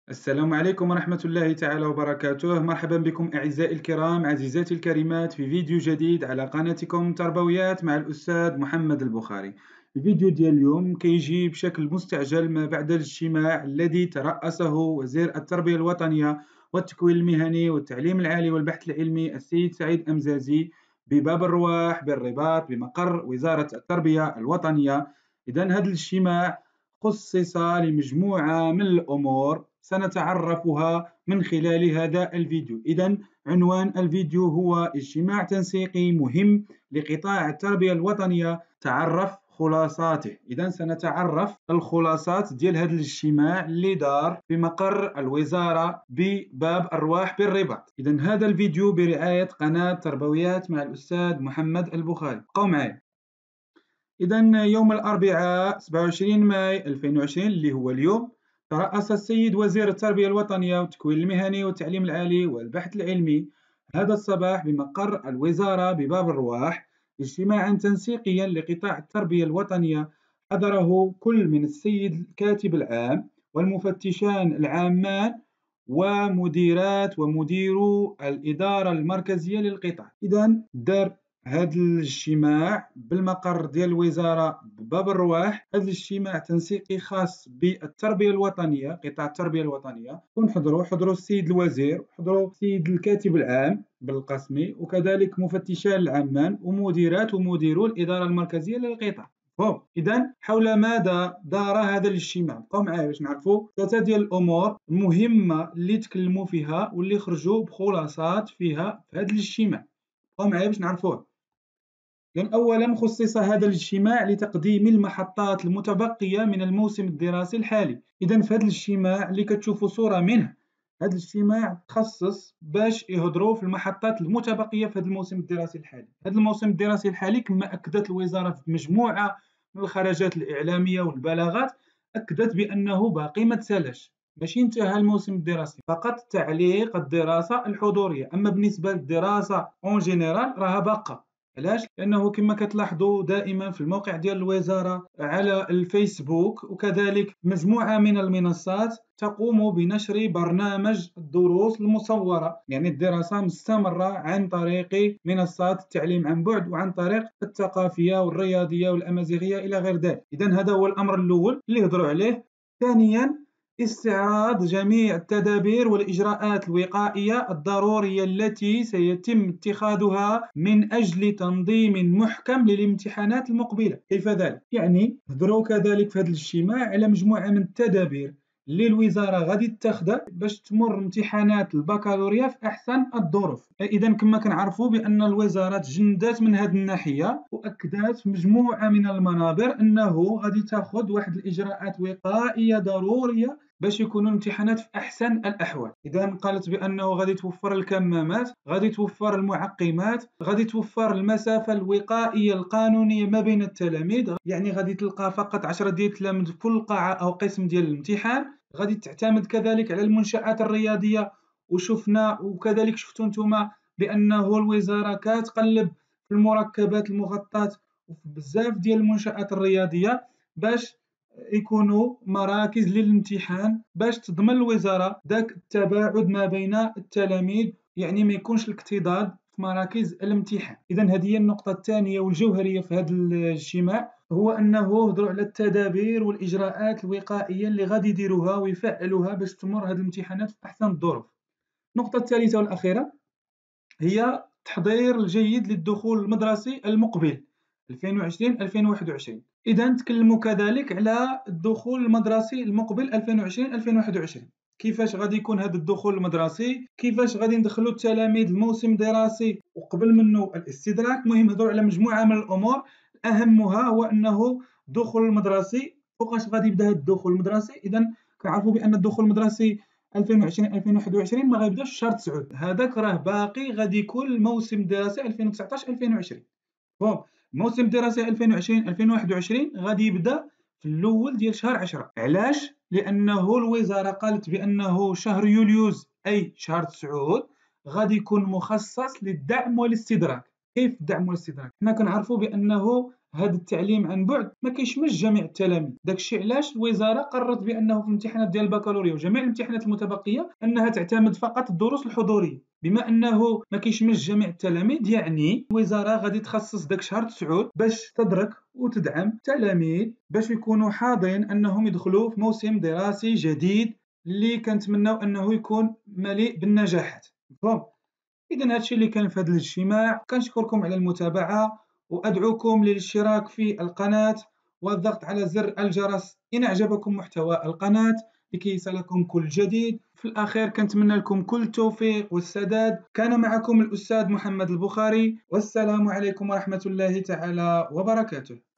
السلام عليكم ورحمة الله تعالى وبركاته. مرحبا بكم أعزائي الكرام، عزيزاتي الكريمات، في فيديو جديد على قناتكم تربويات مع الأستاذ محمد البخاري. الفيديو ديال اليوم كيجي بشكل مستعجل ما بعد الاجتماع الذي ترأسه وزير التربية الوطنية والتكوين المهني والتعليم العالي والبحث العلمي السيد سعيد أمزازي بباب الرواح بالرباط بمقر وزارة التربية الوطنية. إذن هذا الاجتماع خصص لمجموعة من الأمور سنتعرفها من خلال هذا الفيديو. إذن عنوان الفيديو هو اجتماع تنسيقي مهم لقطاع التربية الوطنية، تعرف خلاصاته. إذن سنتعرف الخلاصات ديال هذا الاجتماع اللي دار في مقر الوزارة بباب الرواح بالرباط. إذن هذا الفيديو برعاية قناة تربويات مع الأستاذ محمد البخاري. بقوا معي. إذا يوم الأربعاء 27 ماي 2020 اللي هو اليوم، ترأس السيد وزير التربية الوطنية والتكوين المهني والتعليم العالي والبحث العلمي هذا الصباح بمقر الوزارة بباب الرواح اجتماعا تنسيقيا لقطاع التربية الوطنية، حضره كل من السيد الكاتب العام والمفتشان العامان ومديرات ومديرو الإدارة المركزية للقطاع. إذا دار هذا الاجتماع بالمقر ديال الوزارة بباب الرواح، هذا الاجتماع تنسيقي خاص بالتربية الوطنية، قطاع التربية الوطنية. حضروا السيد الوزير، حضروا السيد الكاتب العام بالقسمي، وكذلك مفتشان العامان ومديرات ومديرو الإدارة المركزية للقطاع. إذا حول ماذا دار هذا الاجتماع؟ بقوا معايا باش نعرفوا ثلاثة ديال الأمور المهمة اللي تكلموا فيها واللي خرجوا بخلاصات فيها في هذا الاجتماع. بقوا معايا باش نعرفوه. لأن أولا خصص هذا الاجتماع لتقديم المحطات المتبقية من الموسم الدراسي الحالي. إذا في هذا الاجتماع اللي كتشوفوا صورة منه، هذا الاجتماع تخصص باش يهضروا في المحطات المتبقية في هذا الموسم الدراسي الحالي. هذا الموسم الدراسي الحالي كما أكدت الوزارة في مجموعة من الخرجات الإعلامية والبلاغات، أكدت بأنه باقي ما تسالاش، ماشي انتهى الموسم الدراسي، فقط تعليق الدراسة الحضورية. أما بالنسبة للدراسة اون جينيرال راها باقة. علاش؟ لأنه كما كتلاحظوا دائما في الموقع ديال الوزارة على الفيسبوك وكذلك مجموعة من المنصات تقوم بنشر برنامج الدروس المصورة، يعني الدراسة مستمرة عن طريق منصات التعليم عن بعد وعن طريق الثقافية والرياضية والأمازيغية إلى غير ذلك. إذن هذا هو الأمر الأول اللي هضروا عليه. ثانيا استعراض جميع التدابير والإجراءات الوقائية الضرورية التي سيتم اتخاذها من أجل تنظيم محكم للامتحانات المقبلة. كيف ذلك؟ يعني هضروا كذلك في هذا الاجتماع على مجموعة من التدابير اللي الوزارة غادي تاخذها باش تمر امتحانات البكالوريا في أحسن الظروف. إذا كما كنعرفوا بأن الوزارة تجندات من هذه الناحية وأكدت في مجموعة من المنابر أنه غادي تاخذ واحد الإجراءات وقائية ضرورية باش يكونوا الامتحانات في أحسن الأحوال. إذا قالت بأنه غادي توفر الكمامات، غادي توفر المعقمات، غادي توفر المسافة الوقائية القانونية ما بين التلاميذ، يعني غادي تلقى فقط 10 ديال التلاميذ في كل قاعة أو قسم ديال الامتحان. غادي تعتمد كذلك على المنشآت الرياضية، وشفنا وكذلك شفتوا نتوما بأنه الوزارة كتقلب في المركبات المغطاة وفي بزاف ديال المنشآت الرياضية باش يكونوا مراكز للامتحان، باش تضمن الوزارة ذاك التباعد ما بين التلاميذ، يعني ما يكونش الاكتظاظ في مراكز الامتحان. إذا هذه هي النقطة الثانية والجوهرية في هذا الاجتماع، هو أنه هضروا على التدابير والإجراءات الوقائية اللي غادي يديروها ويفعلوها باش تمر هذه الامتحانات في أحسن الظروف. النقطة الثالثة والأخيرة هي التحضير الجيد للدخول المدرسي المقبل 2020-2021. إذا تكلموا كذلك على الدخول المدرسي المقبل 2020-2021. كيفاش غادي يكون هذا الدخول المدرسي، كيفاش غادي ندخلوا التلاميذ الموسم الدراسي وقبل منه الاستدراك. مهم هضروا على مجموعة من الأمور، أهمها هو أنه الدخول المدرسي فوقاش غادي يبدا هذا الدخول المدرسي. إذا كنعرفوا بأن الدخول المدرسي 2020-2021 ما غيبداش في شهر 9، هذاك راه باقي غادي يكون الموسم الدراسي 2019-2020. الموسم الدراسي 2020-2021 غادي يبدا في الاول ديال شهر 10. علاش؟ لانه الوزاره قالت بانه شهر يوليوز اي شهر 9 غادي يكون مخصص للدعم والاستدراك. كيف الدعم والاستدراك؟ حنا كنعرفوا بانه هذا التعليم عن بعد ما كيشملش جميع التلاميذ. داكشي علاش الوزاره قررت بانه في الامتحانات ديال البكالوريا وجميع الامتحانات المتبقيه انها تعتمد فقط الدروس الحضوريه. بما انه ما كيشملش جميع التلاميذ، يعني الوزاره غادي تخصص داك شهر 9 باش تدرك وتدعم التلاميذ باش يكونوا حاضرين انهم يدخلوا في موسم دراسي جديد اللي كنتمناو انه يكون مليء بالنجاحات. مفهوم؟ إذا هادشي اللي كان في هذا الاجتماع. كنشكركم على المتابعة، وأدعوكم للاشتراك في القناة والضغط على زر الجرس إن أعجبكم محتوى القناة لكي يصلكم كل جديد. في الأخير كنتمنى لكم كل التوفيق والسداد. كان معكم الأستاذ محمد البخاري، والسلام عليكم ورحمة الله تعالى وبركاته.